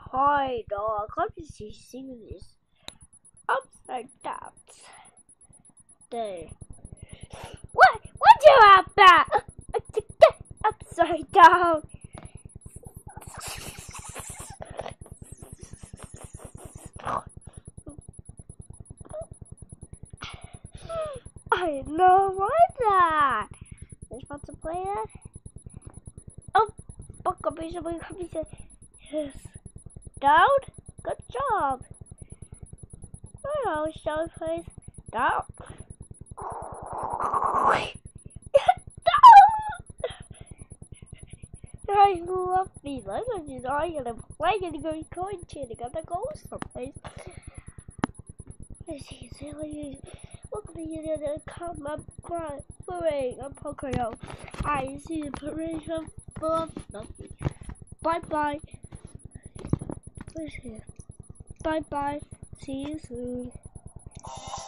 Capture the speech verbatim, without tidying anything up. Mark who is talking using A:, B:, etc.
A: Hi, dog. Come to see this upside down. There. What? What you about? Upside down. I know what that. You're supposed to play that? Oh, Pocoyo, somebody come and say yes. Down? Good job. Hello, show please. Down. I love these languages. I'm gonna play and go going to and gonna go someplace. I see silly. Look at the other come up parade of Pocoyo. I see the parade of full of nothing. Bye bye. Where's here? Bye bye. See you soon.